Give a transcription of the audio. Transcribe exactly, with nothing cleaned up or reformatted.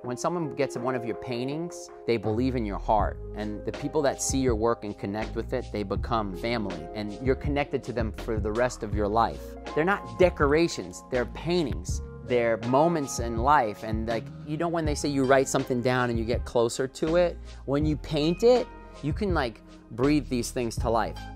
When someone gets one of your paintings, they believe in your heart. And the people that see your work and connect with it, they become family. And you're connected to them for the rest of your life. They're not decorations, they're paintings. They're moments in life. And like, you know when they say you write something down and you get closer to it? When you paint it, you can like breathe these things to life.